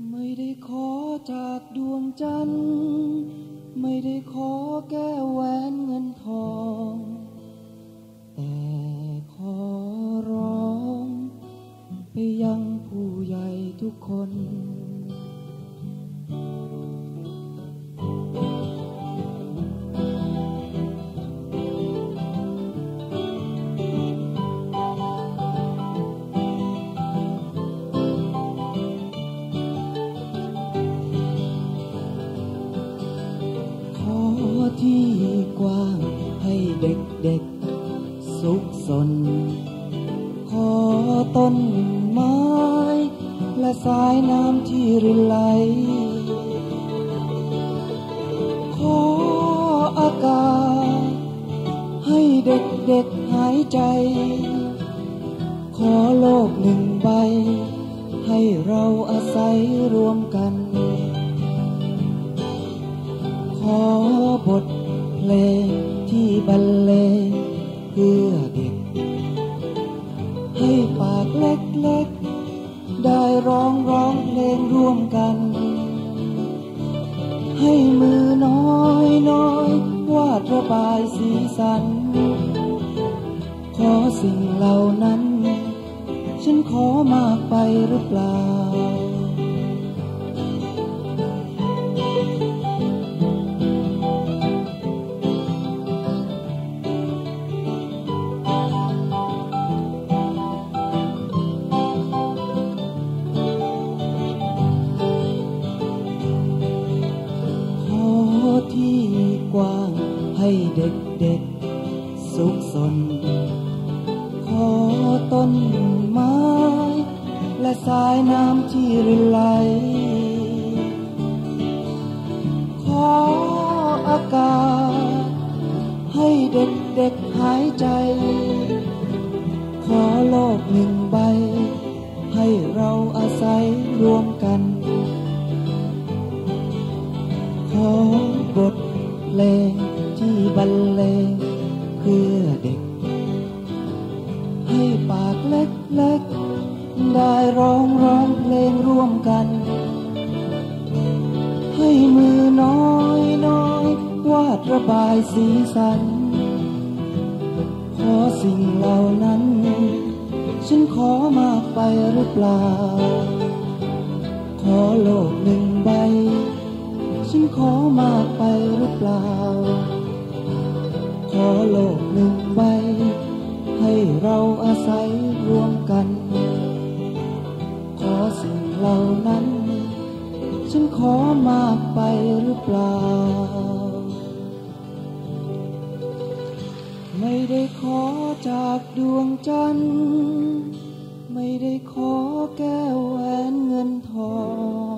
ไม่ได้ขอจากดวงจันทร์ไม่ได้ขอแก้วแหวนเงินทองแต่ขอร้องไปยังผู้ใหญ่ทุกคนที่กว้างให้เด็กๆสุขสนขอต้นไม้และสายน้ำที่รินไหลขออากาศให้เด็กๆหายใจขอโลกหนึ่งใบให้เราอาศัยรวมกันขอบทเพลงที่บรรเลงเพื่อเด็กให้ปากเล็กๆได้ร้องเพลงร่วมกันให้มือน้อยวาดระบายสีสันขอสิ่งเหล่านั้นฉันขอมากไปหรือเปล่าที่กว้างให้เด็กๆสุขสนขอต้นไม้และสายน้ำที่รินไหลขออากาศให้เด็กๆหายใจขอโลกหนึ่งใบให้เราอาศัยรวมกันขอบทเพลงที่บรรเลงเพื่อเด็กให้ปากเล็กๆได้ร้องเพลงร่วมกันให้มือน้อยวาดระบายสีสันขอสิ่งเหล่านั้นฉันขอมากไปหรือเปล่าขอโลกหนึ่งใบฉันขอมากไปหรือเปล่าขอโลกหนึ่งใบให้เราอาศัยรวมกันขอสิ่งเหล่านั้นฉันขอมากไปหรือเปล่าไม่ได้ขอจากดวงจันทร์ไม่ได้ขอแก้วแหวนเงินทอง